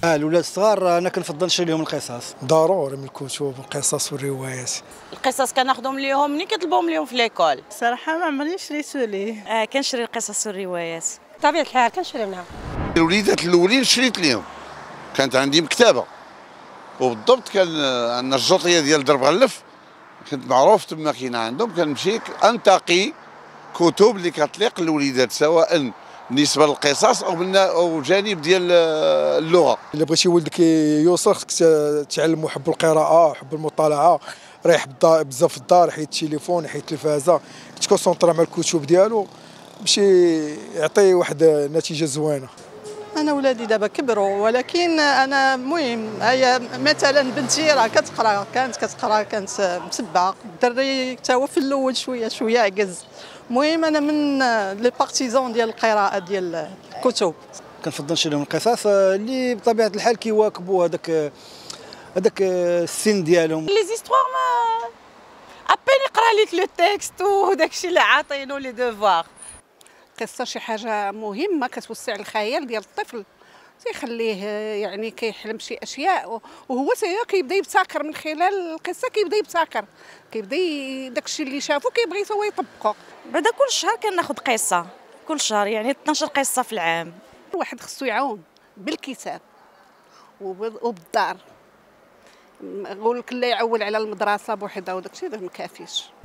الولاد الصغار انا كنفضل نشري لهم القصص. ضروري من الكتب والقصص والروايات. القصص كناخذهم ليهم ملي كيطلبوهم ليهم في ليكول. صراحه ما عمرني شريتو ليه. كنشري القصص والروايات بطبيعه الحال كنشري منها. الوليدات الاولين شريت ليهم، كانت عندي مكتبه وبالضبط كان عندنا الجوطيه ديال درب غلف، كنت معروف تما كاين عندهم، كنمشي انتقي كتب اللي كتليق للوليدات سواء بالنسبه للقصص او جانب ديال اللغه. الا بغيتي ولدك يوصل خصك تعلمو حب القراءه، حب المطالعه، ريح بزاف في الدار، حيد التليفون، حيد التلفازه، يتكونسونطرا مع الكتب ديالو باش يعطي واحد النتيجه زوينه. انا ولادي دابا كبروا، ولكن انا المهم هي مثلا بنتي راه كتقرا، كانت كانت مسبعه، الدري حتى هو في الاول شويه عجز. المهم انا من لي بارتيزون ديال القراءه ديال الكتب. كنفضل نشري لهم القصص اللي بطبيعه الحال كيواكبوا هذاك السن ديالهم. لي زيستوار ما ابين يقرا ليك لو تيكست وداك الشيء اللي عاطينو لي دوفوار. القصه شي حاجه مهمه كتوسع الخيال ديال الطفل، تيخليه يعني كيحلم شي اشياء، وهو كيبدا يبتكر من خلال القصه، كيبدا داك الشيء اللي شافو كيبغي هو يطبقه. بعدا كل شهر كناخذ قصه، كل شهر يعني 12 قصه في العام. الواحد خصو يعاون بالكتاب وبالدار. نقول لك لا يعول على المدرسه بوحدها وداك الشيء ما كافيش.